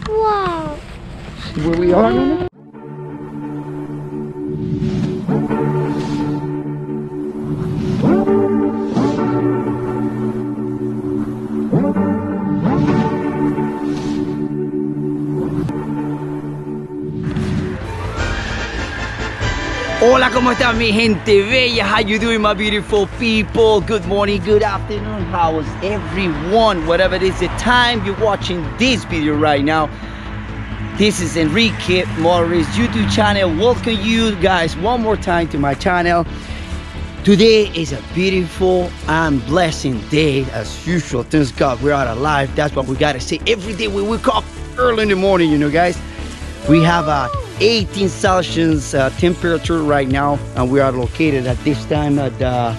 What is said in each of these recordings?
Wow. See where we are, Nana? Hola, ¿cómo está mi gente bella? How you doing, my beautiful people? Good morning, good afternoon. How is everyone? Whatever it is the time you're watching this video right now. This is Enrique Morris YouTube channel. Welcome you guys one more time to my channel. Today is a beautiful and blessing day as usual. Thank God we're out alive. That's what we gotta say every day we wake up early in the morning, you know, guys. We have a 18 Celsius temperature right now, and we are located at this time at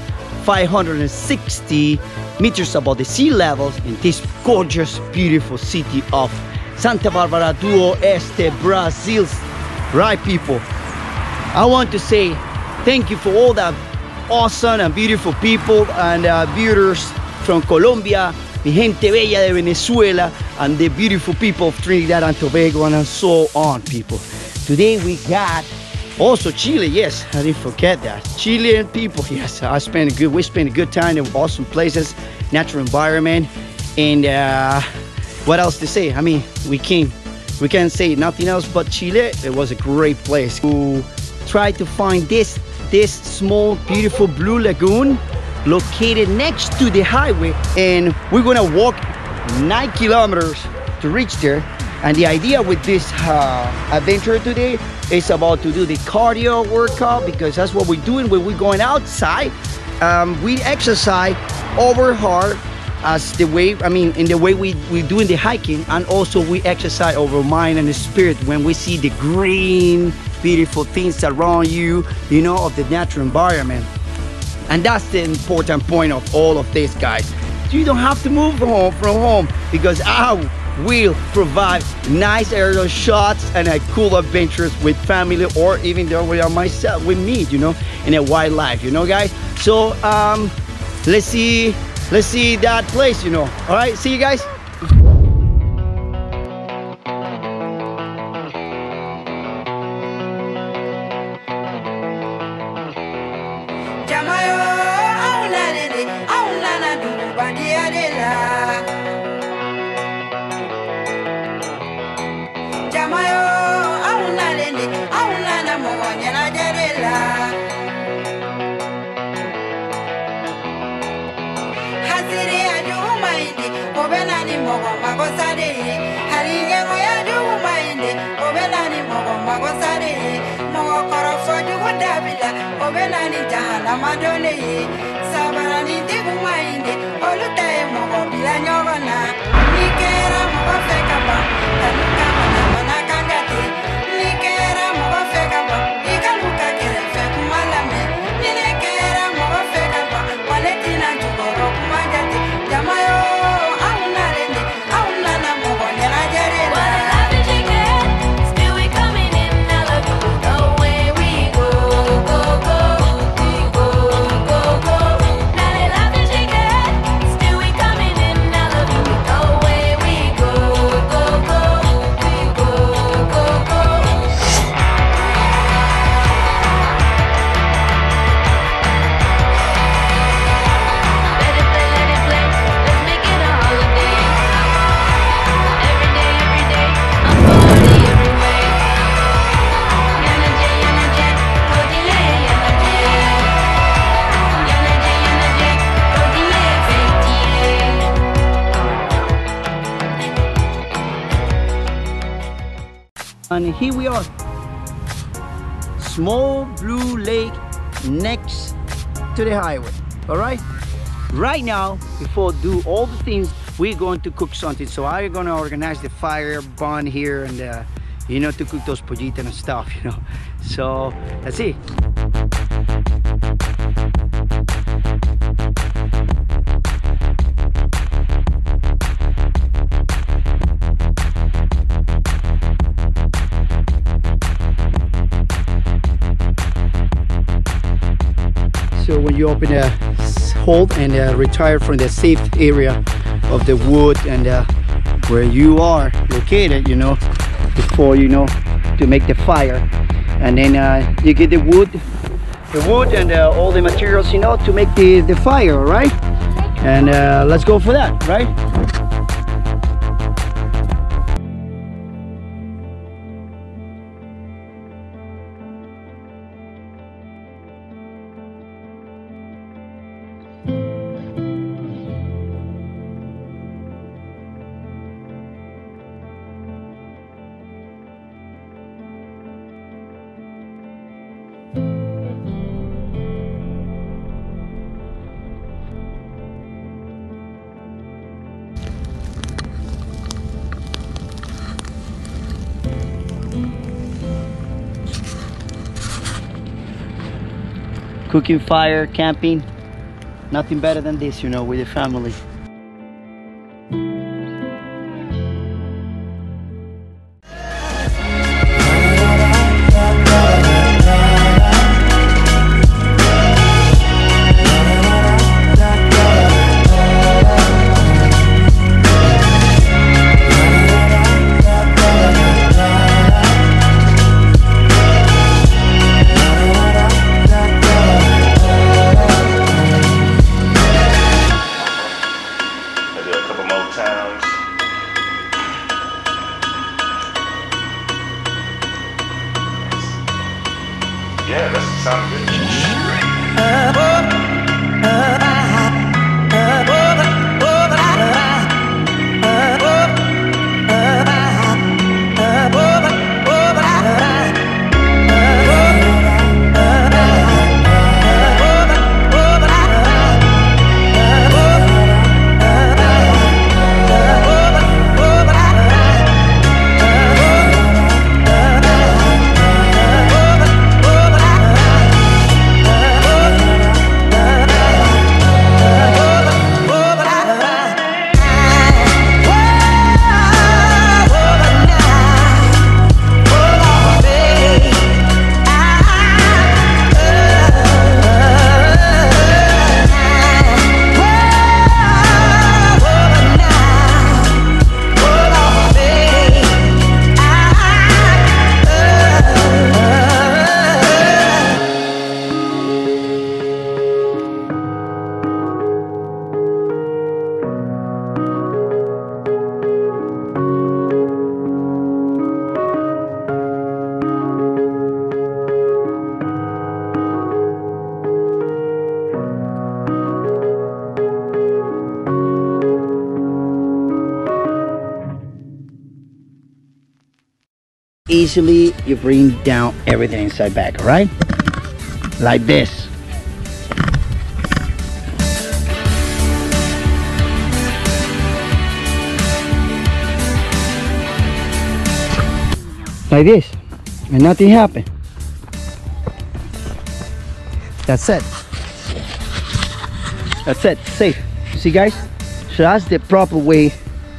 560 meters above the sea levels in this gorgeous, beautiful city of Santa Barbara do Oeste, Brazil. Right, people? I want to say thank you for all that awesome and beautiful people and viewers from Colombia, mi gente bella de Venezuela, and the beautiful people of Trinidad and Tobago, and so on, people. Today we got also Chile. Yes, I didn't forget that. Chilean people. Yes, we spent a good time in awesome places, natural environment, and what else to say? I mean, we can't say nothing else but Chile. It was a great place. To try to find this small, beautiful blue lagoon located next to the highway, and we're gonna walk 9 kilometers to reach there. And the idea with this adventure today is about to do the cardio workout, because that's what we're doing when we're going outside. We exercise over hard as the way, I mean, in the way we're doing the hiking, and also we exercise over mind and the spirit when we see the green, beautiful things around you, you know, of the natural environment. And that's the important point of all of this, guys. You don't have to move from home, because I will provide nice aerial shots and cool adventures with family, or even though we are myself, with me, you know, in a wildlife, you know, guys. So let's see that place, you know. All right, see you guys. And here we are, small blue lake next to the highway. All right, right now, before do all the things, we're going to cook something. So I'm gonna organize the fire burn here, and you know, to cook those pollitas and stuff, you know. So let's see. So when you open a hold and retire from the safe area of the wood and where you are lubricated, you know, before, you know, to make the fire. And then you get the wood and all the materials, you know, to make the fire, right? And let's go for that, right? Cooking fire, camping, nothing better than this, you know, with the family. Yeah, that sounds good. Easily you bring down everything inside back, right? Like this. Like this, and nothing happened. That's it. That's it, safe. See guys? So that's the proper way,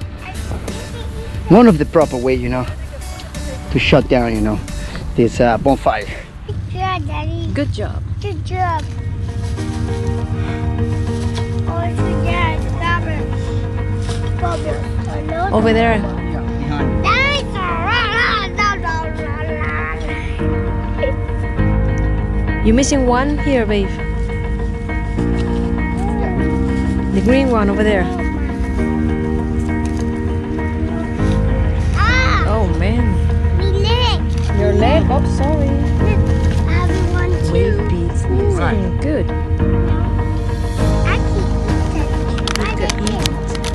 one of the proper way, you know, to shut down, you know, this bonfire. Good job, Daddy. Good job. Good job. Oh, yeah, bubbles. Over there. Behind. You're missing one here, babe. The green one over there. Ah, Oh man. my leg. Your leg? Oh, sorry. I have one too. Wave beads. Right. Good. I keep it. I Good. like it.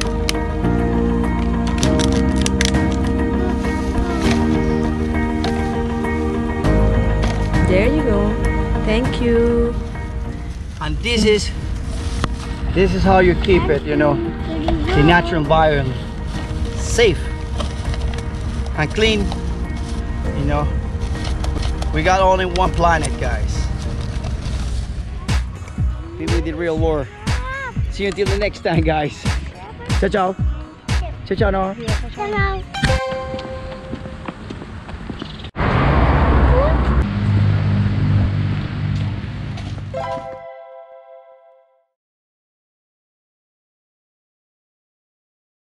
There you go. Thank you. And this is how you keep it, you know, the natural environment safe and clean, you know. We got only one planet, guys. Be with the real war. See you until the next time, guys. Ciao ciao. Ciao ciao, Nora. Hello.